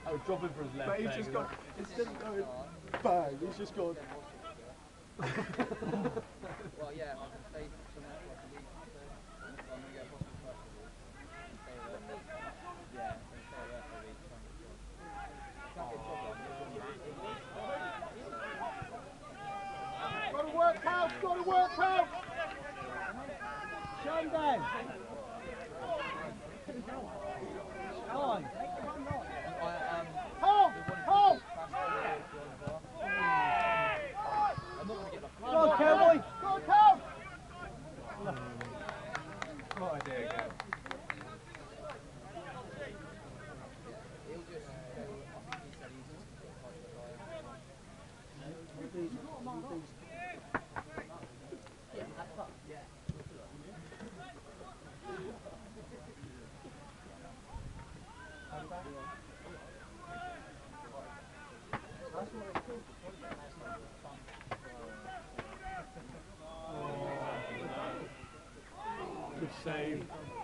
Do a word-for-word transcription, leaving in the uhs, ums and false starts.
I was dropping for his left. But he's just gone, instead of going bang, he's just gone. Well, yeah, I can stay somewhere for like a week or so. I'm going to go to hospital first of all. And stay away. Yeah, I'm going to stay away for a week. Try and get a job. I can't get a job, I'm Gotta work out, gotta work out! Shut him down! Come on! Hold! Hold! I'm not going to get my Go on, cowboy! Go on, cow! What idea again? He'll just go, I think he said he's just going to get touched by yeah, that's up. Yeah. Good save.